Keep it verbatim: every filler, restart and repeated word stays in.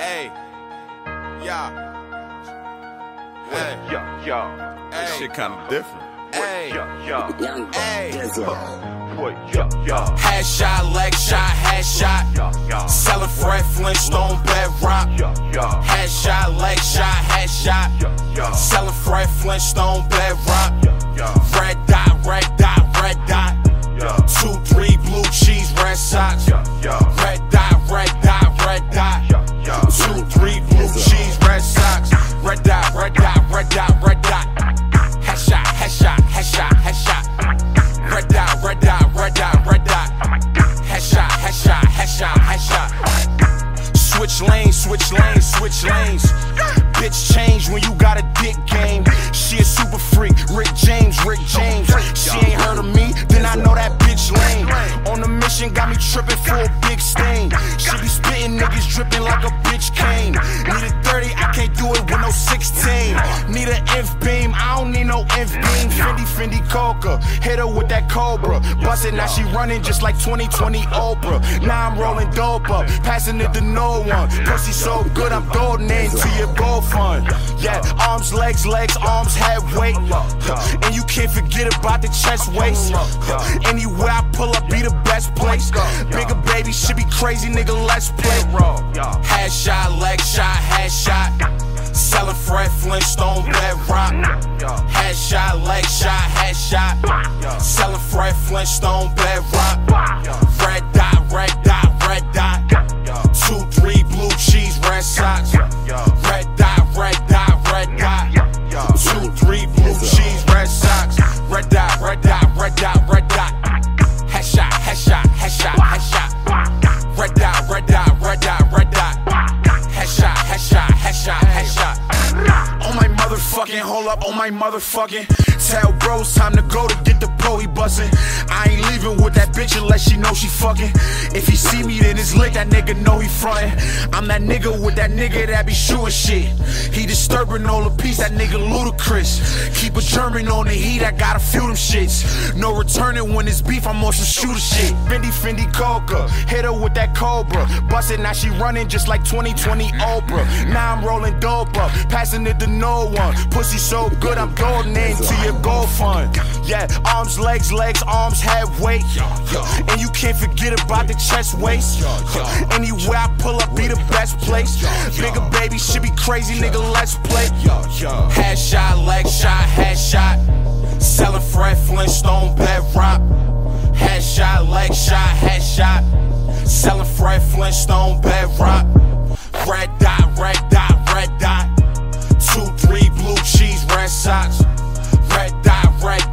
Hey, yeah. Hey, Yeah, yeah. hey, Shit kinda different. hey, Yeah, yeah. hey. What? Yeah, yeah. Headshot, leg shot, headshot. Yeah, yeah. Selling Fred Flintstone bedrock. Yeah, yeah. Headshot, leg shot, headshot. Yeah, yeah. Selling Fred Flintstone bedrock. Yeah, yeah. Red dot, red dot, red dot. Yeah. Two, three, blue cheese, red socks. Yeah, yeah. Red dot, red dot, red dot. Yeah, yeah. Two, three, blue cheese, red socks. Red dot, red dot, red dot, red dot. Headshot, headshot, headshot, headshot. Red dot, red dot, red dot, red dot. Headshot, headshot, headshot, headshot. Switch lanes, switch lanes, switch lanes. Bitch change when you got a dick game. She a super freak, Rick James, Rick James. She ain't heard of me, then I know that bitch lame. On the mission, got me tripping for a big stain. She be spitting niggas dripping like a bitch cane. Need a thirty, I can't do it with no sixteen. Need an inf beam, I don't need no inf beam. Fendi, Fendi Coca, hit her with that Cobra. Bust it, now she running just like twenty twenty Oprah. Now I'm rolling dope up, passing it to no one. Pussy so good, I'm golden into your gold fund. Yeah, arms, legs, legs, arms, head, weight. And you can't forget about the chest waist. Anywhere I pull up, be the best place. Bigger baby, should be crazy, nigga, let's play. Headshot, leg shot, headshot. Selling Fred Flintstone bedrock. Headshot, leg shot, headshot. Selling Fred Flintstone bedrock. Red dot, red dot, red dot. Two, three, blue cheese, red socks. Red dot, red dot, red dot. Two, three, blue cheese, red socks. Red dot, red dot, red dot, red dot. Headshot, headshot, headshot, headshot. Red dot, red dot, red dot, red dot. Headshot, headshot, headshot, headshot. On my motherfucking, hold up, on my motherfucking. Tell bros time to go to get the po, he bustin'. I ain't leaving with that bitch unless she know she fucking. If he see me, then it's lit, that nigga know he frontin'. I'm that nigga with that nigga that be shooting shit. He disturbing all the peace, that nigga ludicrous. Keep a German on the heat, I gotta feel them shits. No returning when it's beef, I'm on some shooter shit. Fendi, Fendi Coca, hit her with that Cobra. Bust it, now she running just like twenty twenty Oprah. Now I'm rolling dope up, passing it to no one. Pussy so good, I'm golden into your gold fund. Yeah, arms, legs, legs, arms, head, weight. And you can't forget about the chest waist. Anywhere I pull up, be the best place. Bigger baby, should be crazy, nigga, let's play. Headshot, leg shot, headshot. Selling Fred Flintstone bedrock. Headshot, leg shot, headshot. Selling Fred Flintstone bedrock. Red dot, red dot, red dot. Two, three, blue cheese, red socks. Red dot, red